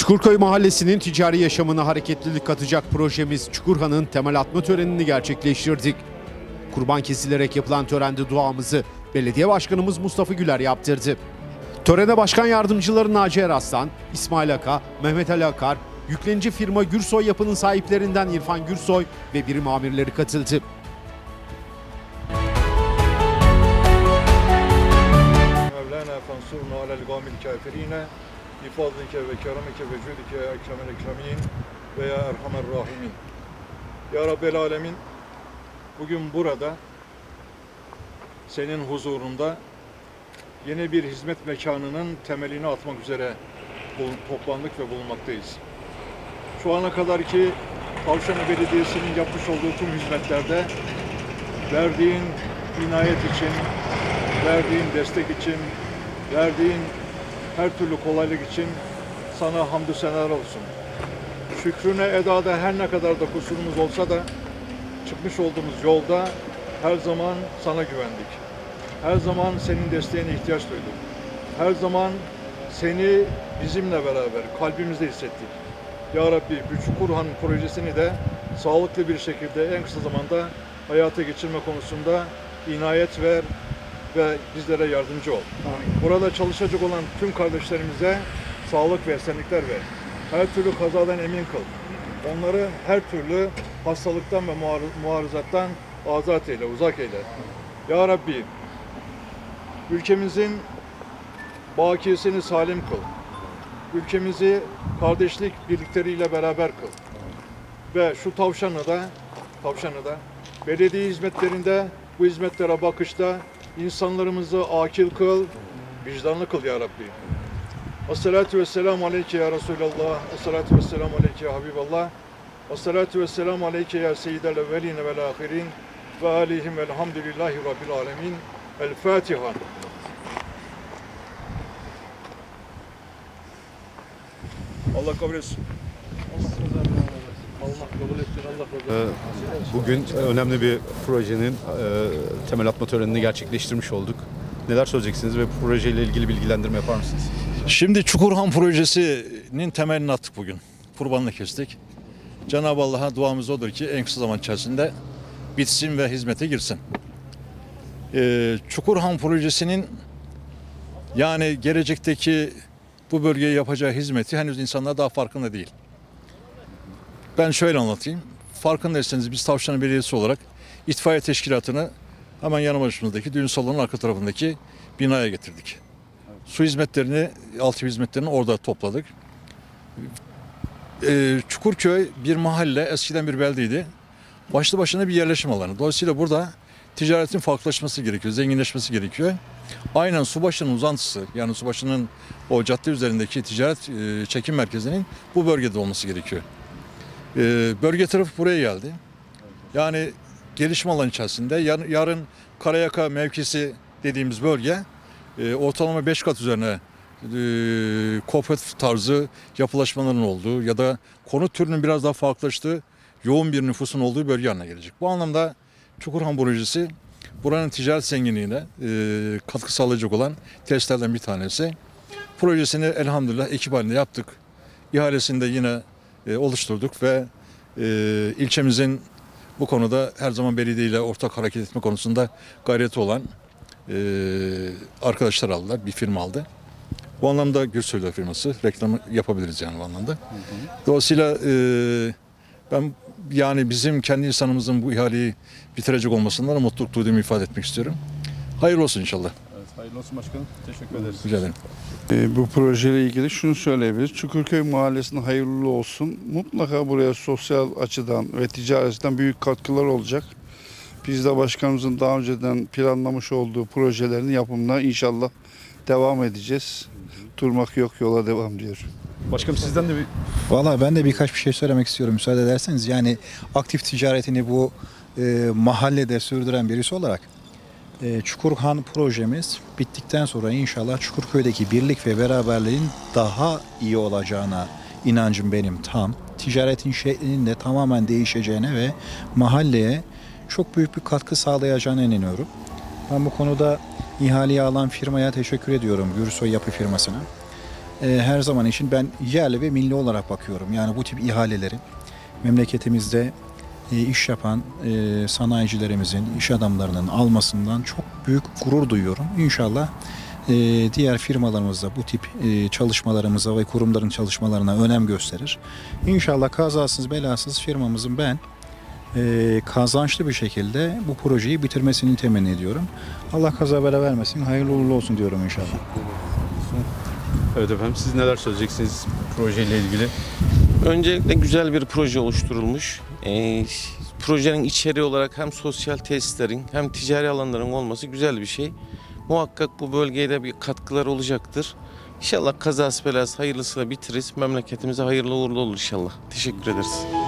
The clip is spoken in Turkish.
Çukurköy Mahallesi'nin ticari yaşamına hareketlilik katacak projemiz Çukurhan'ın temel atma törenini gerçekleştirdik. Kurban kesilerek yapılan törende duamızı Belediye Başkanımız Mustafa Güler yaptırdı. Törene başkan yardımcıları Naci Eraslan, İsmail Aka, Mehmet Ali Akar, yüklenici firma Gürsoy Yapı'nın sahiplerinden İrfan Gürsoy ve birim amirleri katıldı. Mevlana fansurna alel gamil kafirine bifadlike ve keramike ve cudike ya ekremel ekremin ve ya erhamer rahimin. Ya Rabbel Alemin, bugün burada senin huzurunda yeni bir hizmet mekanının temelini atmak üzere toplandık ve bulunmaktayız. Şu ana kadar ki Tavşanlı Belediyesi'nin yapmış olduğu tüm hizmetlerde verdiğin inayet için, verdiğin destek için, verdiğin her türlü kolaylık için sana hamdü senalar olsun. Şükrüne edada her ne kadar da kusurumuz olsa da çıkmış olduğumuz yolda her zaman sana güvendik. Her zaman senin desteğine ihtiyaç duyduk. Her zaman seni bizimle beraber kalbimizde hissettik. Ya Rabbi, bu Çukurhan projesini de sağlıklı bir şekilde en kısa zamanda hayata geçirme konusunda inayet ver ve bizlere yardımcı ol. Burada çalışacak olan tüm kardeşlerimize sağlık ve esenlikler ver. Her türlü kazadan emin kıl. Onları her türlü hastalıktan ve muarızattan azat eyle, uzak eyle. Ya Rabbi, ülkemizin bakiyesini salim kıl. Ülkemizi kardeşlik birlikleriyle beraber kıl. Ve şu Tavşanlı'da belediye hizmetlerinde, bu hizmetlere bakışta insanlarımızı akil kıl, vicdanlı kıl ya Rabbi. Esselatu vesselamu aleyke ya Resulallah, esselatu vesselamu aleyke ya Habiballah, esselatu vesselamu aleyke ya Seyyidel evveline vel ahirin ve aleyhim velhamdülillahi rabbil alemin. El Fatiha. Allah kabul etsin. Allah kabul etsin. Allah kabul etsin. Bugün önemli bir projenin temel atma törenini gerçekleştirmiş olduk. Neler söyleyeceksiniz ve projeyle ilgili bilgilendirme yapar mısınız? Şimdi Çukurhan projesinin temelini attık bugün. Kurbanla kestik. Cenab-ı Allah'a duamız odur ki en kısa zaman içerisinde bitsin ve hizmete girsin. Çukurhan projesinin yani gelecekteki bu bölgeye yapacağı hizmeti henüz insanlar daha farkında değil. Ben şöyle anlatayım. Farkındaysanız biz Tavşanlı Belediyesi olarak itfaiye teşkilatını hemen yanı başımızdaki düğün salonunun arka tarafındaki binaya getirdik. Su hizmetlerini, altyapı hizmetlerini orada topladık. Çukurköy bir mahalle, eskiden bir beldeydi. Başlı başına bir yerleşim alanı. Dolayısıyla burada ticaretin farklılaşması gerekiyor, zenginleşmesi gerekiyor. Aynen Subaşı'nın uzantısı, yani Subaşı'nın o cadde üzerindeki ticaret çekim merkezinin bu bölgede olması gerekiyor. Bölge tarafı buraya geldi. Yani gelişme alanı içerisinde yarın Karayaka mevkisi dediğimiz bölge ortalama 5 kat üzerine kooperatif tarzı yapılaşmaların olduğu ya da konut türünün biraz daha farklılaştığı yoğun bir nüfusun olduğu bölge haline gelecek. Bu anlamda Çukurhan projesi buranın ticaret zenginliğine katkı sağlayacak olan testlerden bir tanesi. Projesini elhamdülillah ekip halinde yaptık. İhalesini de yine oluşturduk ve ilçemizin bu konuda her zaman belediye ile ortak hareket etme konusunda gayreti olan arkadaşlar aldılar, bir firma aldı. Bu anlamda Gürsoy firması, reklamı yapabiliriz yani bu anlamda. Dolayısıyla ben yani bizim kendi insanımızın bu ihaleyi bitirecek olmasından mutluluk duyduğumu ifade etmek istiyorum. Hayırlı olsun inşallah. Evet, hayırlı olsun başkanım. Teşekkür ederiz. Rica ederim. Bu projeyle ilgili şunu söyleyebiliriz. Çukurköy Mahallesi'ne hayırlı olsun. Mutlaka buraya sosyal açıdan ve ticari açıdan büyük katkılar olacak. Biz de başkanımızın daha önceden planlamış olduğu projelerin yapımına inşallah devam edeceğiz. Durmak yok, yola devam diyor. Başkanım sizden de bir... Valla ben de birkaç bir şey söylemek istiyorum müsaade ederseniz. Yani aktif ticaretini bu mahallede sürdüren birisi olarak Çukurhan projemiz bittikten sonra inşallah Çukurköy'deki birlik ve beraberliğin daha iyi olacağına inancım benim tam. Ticaretin şeklinin de tamamen değişeceğine ve mahalleye çok büyük bir katkı sağlayacağına inanıyorum. Ben bu konuda ihaleyi alan firmaya teşekkür ediyorum, Gürsoy Yapı firmasına. her zaman için ben yerli ve milli olarak bakıyorum. Yani bu tip ihalelerin memleketimizde iş yapan sanayicilerimizin, iş adamlarının almasından çok büyük gurur duyuyorum. İnşallah diğer firmalarımız da bu tip çalışmalarımıza ve kurumların çalışmalarına önem gösterir. İnşallah kazasız belasız firmamızın ben kazançlı bir şekilde bu projeyi bitirmesini temenni ediyorum. Allah kaza bela vermesin, hayırlı uğurlu olsun diyorum inşallah. Evet efendim, siz neler söyleyeceksiniz projeyle ilgili? Öncelikle güzel bir proje oluşturulmuş. Projenin içeriği olarak hem sosyal tesislerin hem ticari alanların olması güzel bir şey. Muhakkak bu bölgeye de bir katkılar olacaktır. İnşallah kazası belası hayırlısıyla bitiririz. Memleketimize hayırlı uğurlu olur inşallah. Teşekkür ederiz.